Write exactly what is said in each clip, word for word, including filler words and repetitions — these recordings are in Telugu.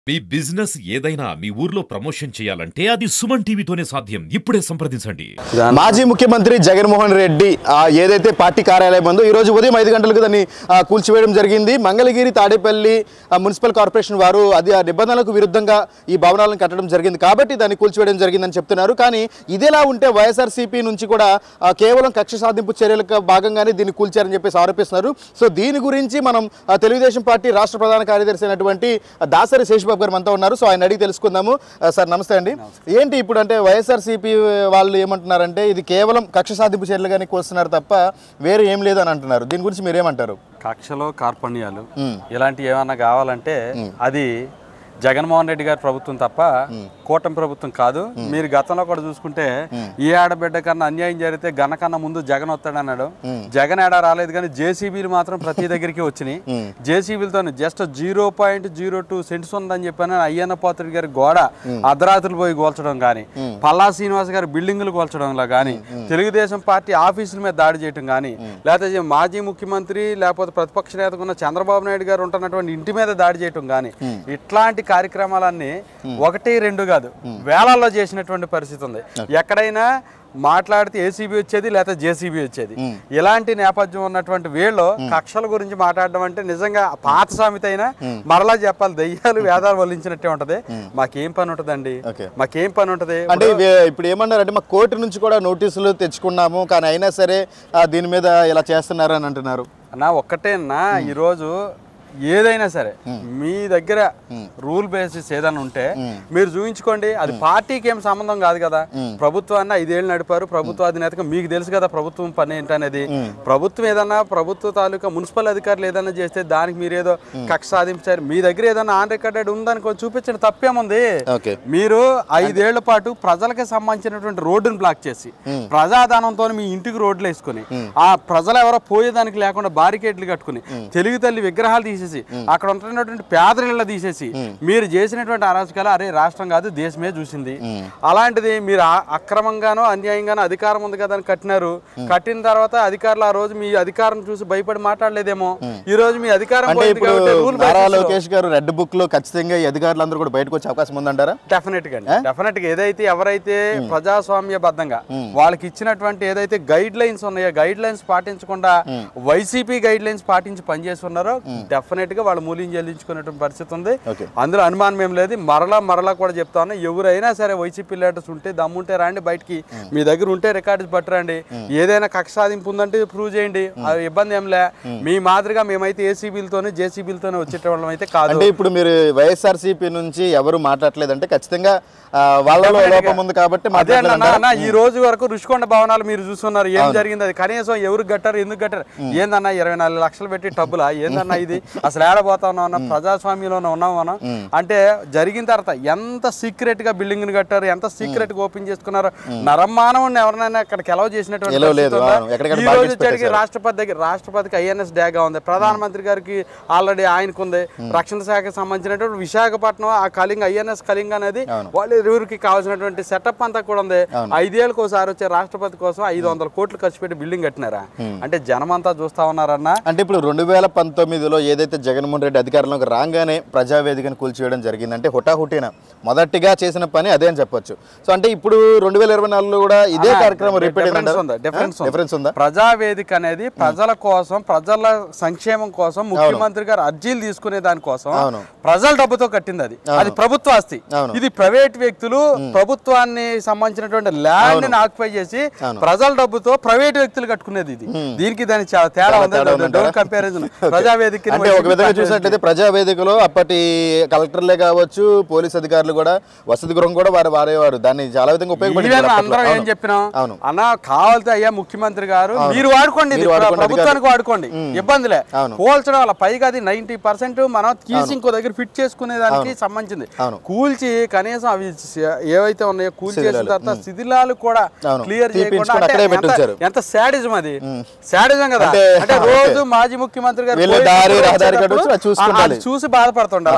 మీ బిజినెస్ ఏదైనా మీ ఊర్లో ప్రమోషన్ చేయాలంటే అది సుమన్ టీవీతోనే సాధ్యం. ఇప్పుడే సంప్రదించండి. మాజీ ముఖ్యమంత్రి జగన్మోహన్ రెడ్డి ఏదైతే పార్టీ కార్యాలయం ఉందో ఈ రోజు ఉదయం ఐదు గంటలకు దాన్ని కూల్చివేయడం జరిగింది. మంగళగిరి తాడేపల్లి మున్సిపల్ కార్పొరేషన్ వారు అది ఆ నిబంధనలకు విరుద్ధంగా ఈ భవనాలను కట్టడం జరిగింది కాబట్టి దాన్ని కూల్చివేయడం జరిగిందని చెప్తున్నారు. కానీ ఇదేలా ఉంటే వైఎస్ఆర్సీపీ నుంచి కూడా కేవలం కక్ష సాధింపు చర్యలకు భాగంగానే దీన్ని కూల్చారని చెప్పేసి ఆరోపిస్తున్నారు. సో దీని గురించి మనం తెలుగుదేశం పార్టీ రాష్ట్ర ప్రధాన కార్యదర్శి అయినటువంటి దాసరి శేషబాబు గారు మనతో ఉన్నారు. సో ఆయన అడిగి తెలుసుకుందాము. సార్ నమస్తే అండి. ఏంటి ఇప్పుడు అంటే వైఎస్ఆర్సీపీ వాళ్ళు ఏమంటున్నారంటే ఇది కేవలం కక్ష సాధింపు చర్యలుగానే కూల్స్తున్నారు తప్ప వేరే ఏం లేదు అని అంటున్నారు. దీని గురించి మీరు ఏమంటారు? కక్షలో కార్పణ్యాలు ఇలాంటి ఏమన్నా కావాలంటే అది జగన్మోహన్ రెడ్డి గారి ప్రభుత్వం తప్ప కూటమి ప్రభుత్వం కాదు. మీరు గతంలో కూడా చూసుకుంటే ఈ ఆడబిడ్డ కన్నా అన్యాయం జరిగితే గన కన్నా ముందు జగన్ వస్తాడన్నాడు. జగన్ ఏడా రాలేదు కానీ జేసీబీలు మాత్రం ప్రతి దగ్గరికి వచ్చినాయి. జేసీబీలతో just zero point zero two cents ఉందని చెప్పాను అయ్యన్న పాత్రుడి గారి గోడ అర్ధరాత్రులు పోయి కోల్చడం కానీ, పల్లా శ్రీనివాస్ గారి బిల్డింగులు కోల్చడంలో కానీ, తెలుగుదేశం పార్టీ ఆఫీసుల మీద దాడి చేయడం కానీ, లేకపోతే మాజీ ముఖ్యమంత్రి లేకపోతే ప్రతిపక్ష నేతగా ఉన్న చంద్రబాబు నాయుడు గారు ఉంటున్నటువంటి ఇంటి మీద దాడి చేయడం కానీ, ఇట్లాంటి కార్యక్రమాలన్నీ ఒకటి రెండు కాదు వేలల్లో చేసినటువంటి పరిస్థితి ఉంది. ఎక్కడైనా మాట్లాడితే ఏసీబీ వచ్చేది లేకపోతే జేసీబీ వచ్చేది. ఇలాంటి నేపథ్యం ఉన్నటువంటి వీళ్ళు కక్షల గురించి మాట్లాడడం అంటే నిజంగా పాత సామెత అయినా మరలా చెప్పాలి, దయ్యాలు వేదాలు వల్లించినట్టే ఉంటది. మాకేం పని ఉంటదండి, మాకేం పని ఉంటది అంటే ఇప్పుడు ఏమన్నారంటే మా కోర్టు నుంచి కూడా నోటీసులు తెచ్చుకున్నాము కానీ అయినా సరే దీని మీద ఇలా చేస్తున్నారు అని అంటున్నారు. అన్నా ఒక్కటేనా ఈరోజు ఏదైనా సరే మీ దగ్గర రూల్ బేసిస్ ఏదైనా ఉంటే మీరు చూపించుకోండి. అది పార్టీకి ఏం సంబంధం కాదు కదా. ప్రభుత్వాన్ని ఐదేళ్ళు నడిపారు, ప్రభుత్వ అధినేతగా మీకు తెలుసు కదా ప్రభుత్వం పని ఏంటనేది. ప్రభుత్వం ఏదన్నా ప్రభుత్వ తాలూకా మున్సిపల్ అధికారులు ఏదన్నా చేస్తే దానికి మీరు ఏదో కక్ష సాధించారు. మీ దగ్గర ఏదన్నా ఆన్ రికార్డెడ్ ఉందని చూపించండి, తప్పేముంది. మీరు ఐదేళ్ల పాటు ప్రజలకి సంబంధించినటువంటి రోడ్డును బ్లాక్ చేసి ప్రజాధనంతో మీ ఇంటికి రోడ్లు వేసుకుని ఆ ప్రజలు ఎవరో పోయేదానికి లేకుండా బారికేడ్లు కట్టుకుని తెలుగు తల్లి విగ్రహాలు తీసి అక్కడ ఉంటున్నటువంటి పేదరిళ్ళ తీసేసి మీరు చేసినటువంటి అరాచకాలు అరే రాష్ట్రం కాదు దేశమే చూసింది. అలాంటిది మీరు అక్రమంగానో అన్యాయంగానో అధికారం ఉంది కదా అని కట్టినారు. కట్టిన తర్వాత అధికారులు ఆ రోజు మీ అధికారం చూసి భయపడి మాట్లాడలేదేమో. ఈ రోజు మీ అధికారం లోకేష్ గారు రెడ్ బుక్ లో ఖచ్చితంగా ఈ అధికారులందరూ కూడా బయటకు వచ్చే అవకాశం ఉందంటారా? డెఫినెట్ గా డెఫినెట్ గా ఏదైతే ఎవరైతే ప్రజాస్వామ్యబద్ధంగా వాళ్ళకి ఇచ్చినటువంటి ఏదైతే గైడ్ లైన్స్ ఉన్నాయో గైడ్ లైన్స్ పాటించకుండా వైసీపీ గైడ్ లైన్స్ పాటించి పనిచేస్తున్నారో డెఫినెట్ గా వాళ్ళు మూల్యం చెల్లించుకునేటువంటి పరిస్థితి ఉంది. అందులో అనుమానం ఏం లేదు. మరలా మరలా కూడా చెప్తా ఉన్నా, ఎవరైనా సరే వైసీపీ లీడర్స్ ఉంటే దమ్ముంటే రాండి బయటికి, మీ దగ్గర ఉంటే రికార్డ్స్ పట్టరండి. ఏదైనా కక్ష సాధింపు ఉందంటే ప్రూవ్ చేయండి, అది ఇబ్బంది ఏం లే. మీ మాదిరిగా మేమైతే ఏసీబీలతోనే జేసీబీలతోనే వచ్చేటోళ్ళం అయితే కాదు. అంటే ఇప్పుడు మీరు వైఎస్ఆర్సీపీ నుంచి ఎవరు మాట్లాడలేదంటే ఖచ్చితంగా వాళ్ళలో లోపం ఉంది కాబట్టి అదే అన్న. ఈ రోజు వరకు రుషికొండ భవనాలు మీరు చూస్తున్నారు, ఏం జరిగింది అది కనీసం ఎవరు కట్టారు ఎందుకు కట్టారు ఏందన్నా? ఇరవై నాలుగు లక్షలు పెట్టి టబ్బులా ఏందన్నా ఇది? అసలు ఏడబోతా ఉన్నామన్నా? ప్రజాస్వామ్యంలోనే ఉన్నాం మనం. అంటే జరిగిన తర్వాత ఎంత సీక్రెట్ గా బిల్డింగ్ ని కట్టారు, ఎంత సీక్రెట్ గా ఓపెన్ చేసుకున్నారు. నరమానవుని ఎవరినైనా అక్కడికి ఎలవ్ చేసినటువంటి ఈ రోజు జరిగి రాష్ట్రపతి దగ్గర రాష్ట్రపతికి ఐఎన్ఎస్ డాగా ఉంది, ప్రధానమంత్రి గారికి ఆల్రెడీ ఆయనకు ఉంది, రక్షణ శాఖకు సంబంధించినటువంటి విశాఖపట్నం ఆ కళింగ ఐఎన్ఎస్ కళింగ అనేది వాళ్ళు ఊరికి కావాల్సినటువంటి సెటప్ అంతా కూడా ఉంది. ఐదేళ్ళకి ఒకసారి వచ్చే రాష్ట్రపతి కోసం ఐదు వందల కోట్లు ఖర్చు పెట్టి బిల్డింగ్ కట్టినారా? అంటే జనం అంతా చూస్తా ఉన్నారన్న. అంటే ఇప్పుడు రెండు వేల పంతొమ్మిదిలో ఏదైతే జగన్మోహన్ రెడ్డి అధికారంలోకి రాగానే ప్రజావేదికను కూల్చివేయడం జరిగింది. అంటే హుటాహుటిన మొదటిగా చేసిన పని అదే అని చెప్పొచ్చు. సో అంటే ఇప్పుడు రెండు వేల ఇరవై నాలుగులో కూడా ఇదే కార్యక్రమం రిపీట్ డిఫరెన్స్ ఉందా? ప్రజావేదిక అనేది ప్రజల కోసం ప్రజల సంక్షేమం కోసం ముఖ్యమంత్రి గారు అర్జీలు తీసుకునే దానికోసం ప్రజల డబ్బుతో కట్టింది. అది అది ప్రభుత్వ ఆస్తి. ఇది ప్రైవేట్ వ్యక్తులు ప్రభుత్వాన్ని సంబంధించినటువంటి ల్యాండ్ ని ఆక్యుపై చేసి ప్రజల డబ్బుతో ప్రైవేట్ వ్యక్తులు కట్టుకునేది. ఇది దీనికి దానికి చాలా తేడా ఉంది. కంపారిజన్ ప్రజావేదిక ఒక విధంగా చూసినట్లయితే ప్రజావేదికలో అప్పటి కలెక్టర్లే కావచ్చు పోలీస్ అధికారులు కూడా వసతి గృహం కూడా వారు వారేవారు. దాన్ని చాలా విధంగా ఉపయోగపడింది. అందరం ఏం చెప్పినాం అన్న, కావాలితే అయ్యా ముఖ్యమంత్రి గారు మీరు వాడుకోండి, ప్రభుత్వానికి వాడుకోండి, ఇబ్బందిలే. పోల్చడం వల్ల పైగా అది నైన్టీ పర్సెంట్ మనం తీసి ఇంకో దగ్గర ఫిట్ చేసుకునే దానికి సంబంధించింది. కూల్చి కనీసం అవి ఏవైతే ఉన్నాయో కూల్ చేసిన తర్వాత శిథిలాలు కూడా క్లియర్ చేయకుండా ఎంత శాడిజం అది, శాడిజం కదా. అంటే రోజు మాజీ ముఖ్యమంత్రి గారు చూసి బాధపడుతుంటారు.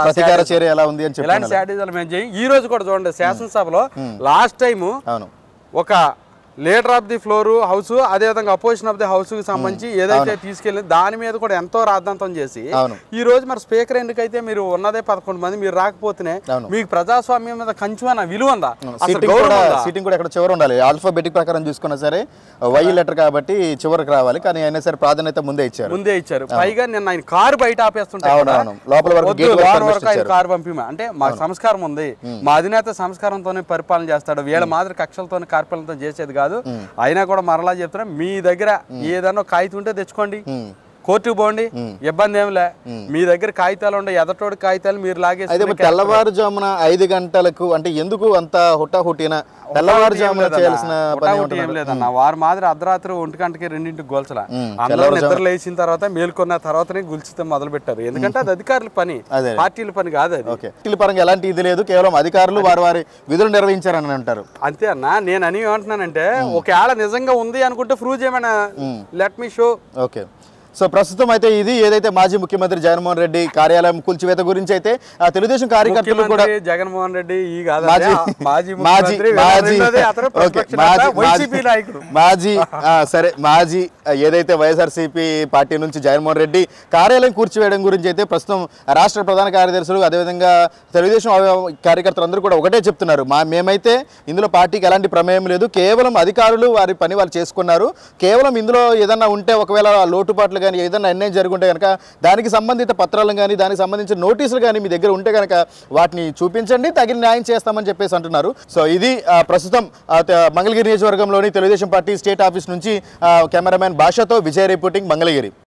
ఇలాంటి శాడిజాలు మేము చేయి. ఈ రోజు కూడా చూడండి శాసనసభలో లాస్ట్ టైం ఒక leader of the floor house అదే విధంగా అపోజిషన్ ఆఫ్ ది హౌస్ కి సంబంధించి ఏదైతే తీసుకెళ్ళి దాని మీద కూడా ఎంతో రాద్ధాంతం చేసి ఈ రోజు మరి స్పీకర్ ఎందుకైతే మీరు ఉన్నదే పదకొండు మంది మీరు రాకపోతేనే మీకు ప్రజాస్వామ్యం మీద కొంచెం విలువ ఉందా? సీటింగ్ కూడా ఇక్కడ చివరి ఉండాలి. ఆల్ఫాబెటిక్ ప్రకారం చూసుకున్నా సరే వై లెటర్ కాబట్టి చివరికి రావాలి, కానీ అయినా సరే ప్రాధాన్యత ముందే ఇచ్చారు ముందే ఇచ్చారు పైగా నిన్న ఆయన కారు బయట ఆపేస్తుంటే లోపల వరకు ఆయన కారు పంపిమా అంటే మాకు సంస్కారం ఉంది, మా అధినేత సంస్కారంతోనే పరిపాలన చేస్తాడు, వీళ్ళ మాదిరి కక్షలతోనే కార్పొరేలతో చేసేది కాదు. అయినా కూడా మరలా చెప్తున్నా, మీ దగ్గర ఏదన్నా కాగితం ఉంటే తెచ్చుకోండి, కోర్టుకు పోండి, ఇబ్బంది ఏం లే. మీ దగ్గర కాగితాలు ఉండే ఎదటోడి కాగితాలు మీరు లాగేసి తెల్లవారుజామున ఐదు గంటలకు అంటే ఎందుకు అంత హుటాహుటిన తెల్లవారుజామున చేయాల్సిన ఏం లేదన్న. వారి మాదిరి అర్ధరాత్రి ఒంటి గంటకి రెండింటికి గోల్చల అందరూ నిద్ర లేచిన తర్వాత మేల్కొన్న తర్వాతనే గుల్చితే మొదలు పెట్టారు. ఎందుకంటే అది అధికారుల పని, పార్టీల పని కాదు. అది పార్టీల పరంగా ఎలాంటి ఇది లేదు, కేవలం అధికారులు వారి వారి విధులు నిర్వహించారని అంటారు. అంతే అన్న. నేను అని ఏమంటున్నానంటే ఒకవేళ నిజంగా ఉంది అనుకుంటే ప్రూవ్ చేయమన్నా, let me show. Okay. So ప్రస్తుతం అయితే ఇది ఏదైతే మాజీ ముఖ్యమంత్రి జగన్మోహన్ రెడ్డి కార్యాలయం కూల్చివేత గురించి అయితే ఆ తెలుగుదేశం కార్యకర్తలు కూడా జగన్మోహన్ రెడ్డి మాజీ సరే మాజీ ఏదైతే వైఎస్ఆర్సీపీ పార్టీ నుంచి జగన్మోహన్ రెడ్డి కార్యాలయం కూర్చివేయడం గురించి అయితే ప్రస్తుతం రాష్ట్ర ప్రధాన కార్యదర్శులు అదేవిధంగా తెలుగుదేశం కార్యకర్తలు అందరూ కూడా ఒకటే చెప్తున్నారు, మా మేమైతే ఇందులో పార్టీకి ఎలాంటి ప్రమేయం లేదు, కేవలం అధికారులు వారి పని వాళ్ళు చేసుకున్నారు, కేవలం ఇందులో ఏదన్నా ఉంటే ఒకవేళ లోటుపాట్లు కానీ ఏదైనా అన్యాయం జరుగుంటే కనుక దానికి సంబంధిత పత్రాలను కానీ దానికి సంబంధించిన నోటీసులు కానీ మీ దగ్గర ఉంటే కనుక వాటిని చూపించండి, తగిన న్యాయం చేస్తామని చెప్పేసి అంటున్నారు. సో ఇది ప్రస్తుతం మంగళగిరి నియోజకవర్గంలోని తెలుగుదేశం పార్టీ స్టేట్ ఆఫీస్ నుంచి కెమెరామెన్ భాషతో విజయ్ రిపోర్టింగ్ మంగళగిరి.